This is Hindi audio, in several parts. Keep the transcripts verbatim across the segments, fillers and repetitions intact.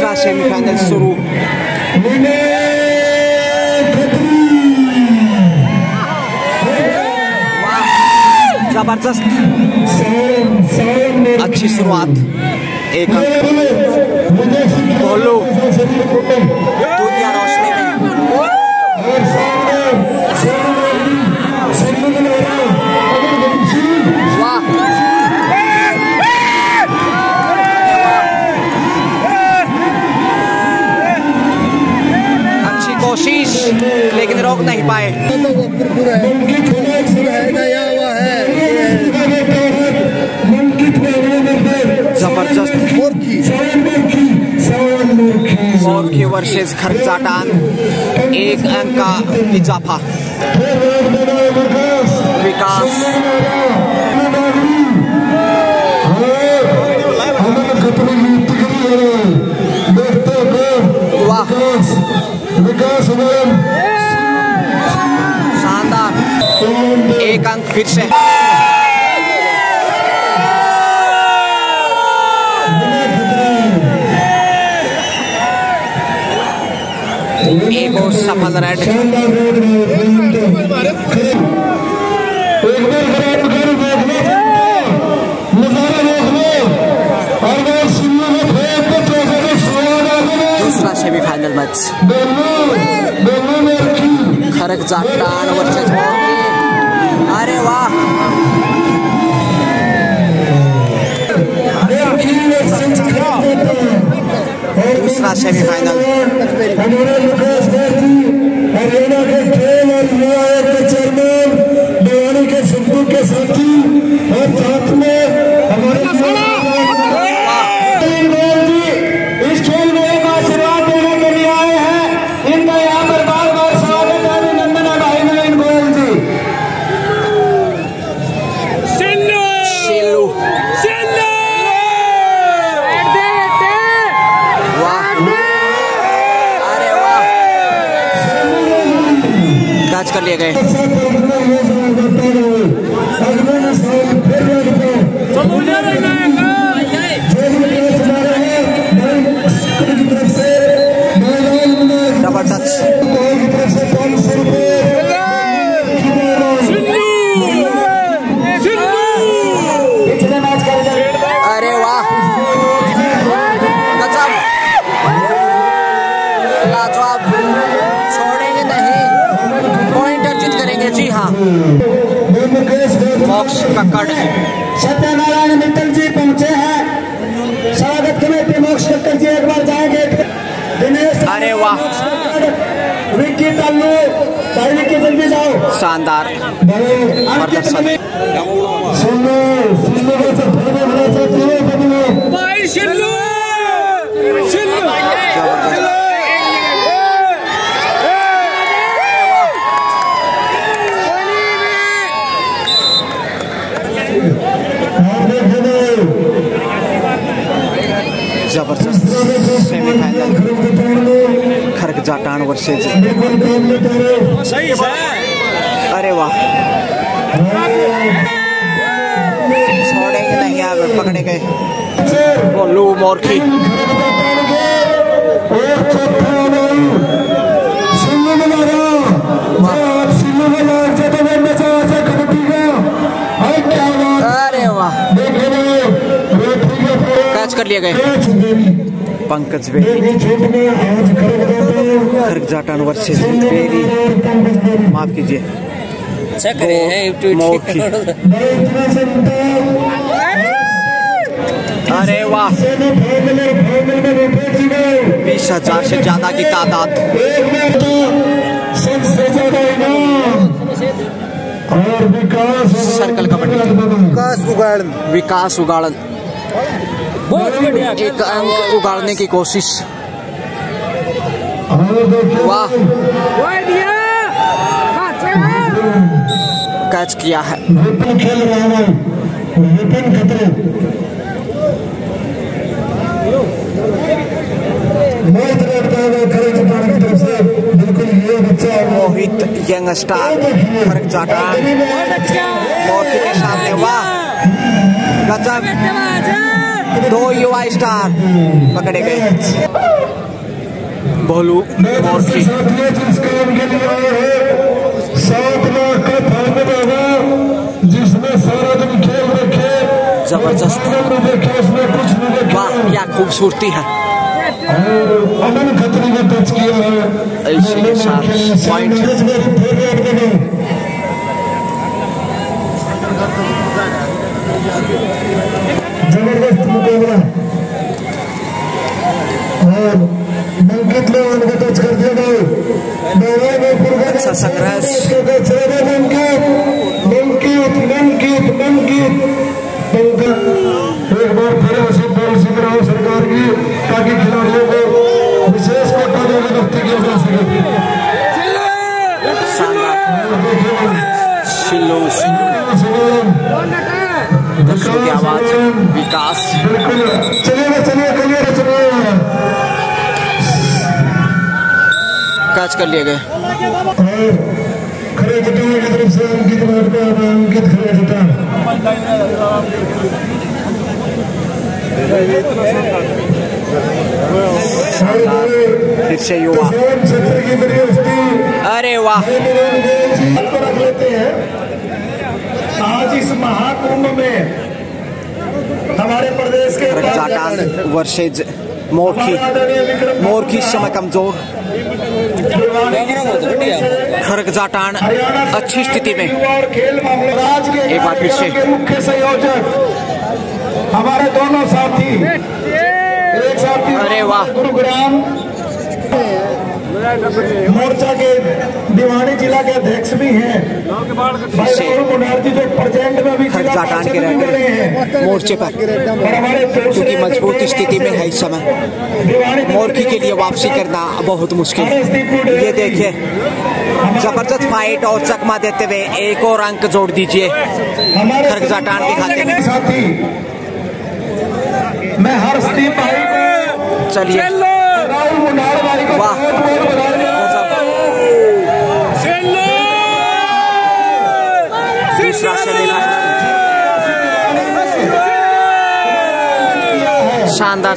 तीसरा सेमीफाइनल शुरू। जबरदस्त अच्छी शुरुआत, एक बोलो दुनिया रोशनी में। वाह अच्छी कोशिश लेकिन रोक नहीं पाए। जबरदस्त मोरकी वर्सेस खरगजाटान, एक अंक का इजाफा। विकास वाह शानदार, एक अंक फिर से। एक और सफल रेड। दूसरा सेमीफाइनल मैच खरगजाटान वर्सेस मोरकी। अरे वाह दूसरा सेमीफाइनल। हरियाणा के खेल और युवा आयोग के चेयरमैन भिवानी के सिद्धू के साथी और साथ में हमारे जी इस खेल में एक आशीर्वाद देने के लिए आए हैं। इनका यहाँ पर बार बार स्वागत है। अभिनंदन है भाई नवीन गोयल जी। सिल्लू सिल्लू सिल्लू वाह अरे वाह कैच कर लिए गए। डबल टच अरे वाह गजब, लाजवाब, छोड़ेंगे नहीं, पॉइंट अर्जित करेंगे। जी हाँ, मोक्ष कक्कड़ सत्यनारायण मित्तल जी पहुंचे हैं। स्वागत कमेटी मोक्ष कक्कड़ जी एक बार जाएंगे। अरे वाह विक्की तालू भाई, विक्की जल्दी जाओ। शानदार प्रदर्शन। जबरदस्त सेमीफाइनल खरगजाटान वर्सेस। अरे वाह छोड़ेंगे नहीं, यहाँ पकड़े गए। बोलू मोरकी अरे वाह कैच कर लिए गए। पंकज बेरी खरगजाटान वर्सेस बेरी, माफ कीजिए मोरकी। अरे वाह बीस हजार से ज्यादा की तादाद। सर्कल कबड्डी विकास उगाड़न विकास उगाड़न एक अंक उगाड़ने की कोशिश। वाह कैच किया है। मोहित यंग स्टार खरगजाटान मोरकी के सामने। वाह गजब, दो युवा स्टार पकड़े गए। भोलू मोर्ची जिसमें सारा दिन खेल रखे, जबरदस्त। वाह क्या खूबसूरती है। अमन खत्री ने टच किया है ऐसे के साथ पॉइंट। जबरदस्त मुकाबला और मंकित ने उनको टच कर दिया भाई। अच्छा संघर्ष। मंकित मंकित मंकित मंकित एक बार फिर ऐसी पॉलिसी बनाओ सरकार की ताकि खिलाड़ियों को विशेष कोटा देने मुक्ति किया जा सके। दर्शकों की आवाज विकास। चलिए चलिए चलिए चलिए कैच कर लिए गए। और खड़े जटाओं की तरफ से अंकित अंकित खड़े जटा फिर से युवा। अरे वाह। रख लेते हैं। आज इस महाकुंभ में हमारे प्रदेश के जाटान वर्सेज मोरखी। मोरखी इस समय कमजोर। खरग जाटान अच्छी स्थिति में। एक बार फिर से मुख्य संयोजक हमारे दोनों साथी, एक साथी अरे वाह। गुरुग्राम मोर्चा के दीवानी जिला के अध्यक्ष भी हैं मुनार्जी, जो प्रेजेंट में भी जाटान के रहते मोर्चे पर, क्योंकि मजबूत स्थिति में है इस समय। मोरखी के लिए वापसी करना बहुत मुश्किल। ये देखिए जबरदस्त फाइट और चकमा देते हुए एक और अंक जोड़ दीजिए खरग जाटान के खाते में। साथी मैं हर्षदीप भाई को, चलिए राहुल मुनार भाई को वाह। दूसरा सेमीफाइनल शानदार।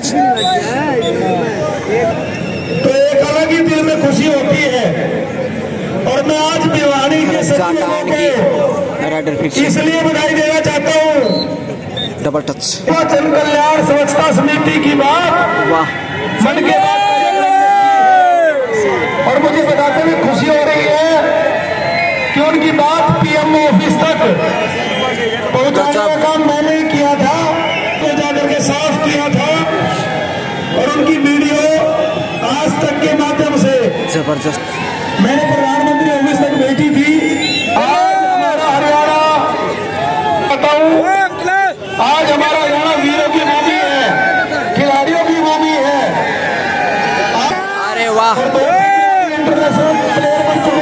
तो एक अलग ही दिल में खुशी होती है। और मैं आज भिवानी के जाटान की इसलिए बधाई देना चाहता हूँ। Double touch. जन कल्याण स्वच्छता समिति की बात वाह मन के बात, और मुझे बताते हुए खुशी हो रही है कि उनकी बात पीएम ऑफिस तक पहुंचाने का काम मैंने ही किया था, तो जाकर के साफ किया था। और उनकी वीडियो आज तक के माध्यम से जबरदस्त मैंने प्रधानमंत्री ऑफिस तक भेजी थी। आज हमारा हरियाणा बताऊं, आज हमारा हरियाणा वीरों की भूमि है, खिलाड़ियों की भूमि है। अरे वाह। इंटरनेशनल प्लेयर बन चुके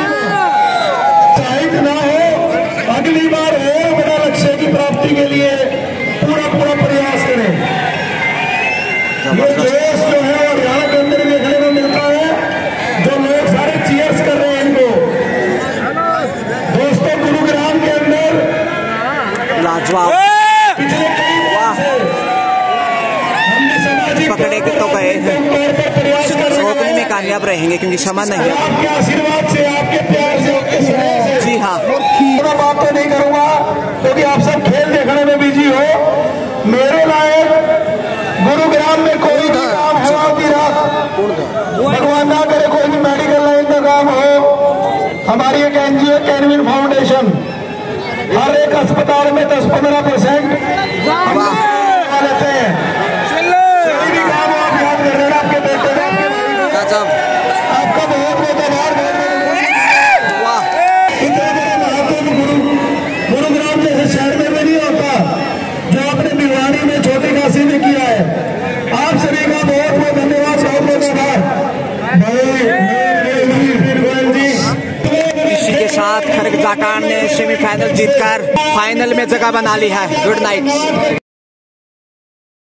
हैं। ना हो अगली बार हो बड़ा लक्ष्य की प्राप्ति के लिए पूरा पूरा प्रयास करें। ये देश जो है हरियाणा के अंदर देखने को मिलता है, जो लोग सारे चीयर्स कर रहे हैं इनको। दोस्तों गुरुग्राम के अंदर लाजवाब। पिछले कई वाह पकड़े के तो गए हैं, रोकने में कामयाब रहेंगे क्योंकि क्षमा नहीं है। आपके आशीर्वाद से, आपके प्यार से, आपके स्नेह से। जी हाँ। थोड़ा बात तो नहीं करूंगा क्योंकि आप सब खेल देखने में बिजी हो। मेरे लायक गुरुग्राम में कोई भी काम है आधी रात, भगवान ना करे कोई भी मेडिकल लाइन का काम हो, हमारी एक एनजीओ कैनविन फाउंडेशन हर एक अस्पताल में दस पंद्रह परसेंट लेते हैं। कोई भी काम आप याद कर लेना, आपके बेटे आपका बहुत बहुत आभार। इतना बड़ा महाकुंभ गुरु गुरुग्राम जैसे शहर में भी नहीं होता जो आपने भिवानी में छोटे काशी में किया है। आप सभी का बहुत बहुत धन्यवाद, बहुत बहुत आभार भाई। इसी के साथ खरग जाटान ने सेमीफाइनल जीतकर फाइनल में जगह बना ली है। Good night.